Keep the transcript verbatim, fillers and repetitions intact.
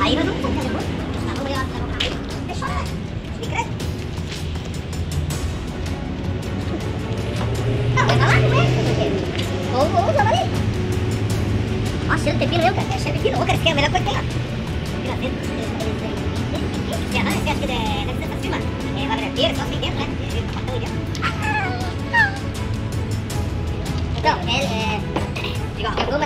aí nós vamos fazer muito. Nós vamos levar o carro e deixar lá. Me cresce. Não, vai lá, não é? Ou, ou joga ali. Nossa, cheio de pepino eu, cara. É cheio de pepino. Ô, cara, esse aqui é a melhor coisa que tem lá. Pepino dentro. Você acha que deve ser pra cima? É, vai verdadeiro, só assim dentro, né? Então, é... é... Digo, eu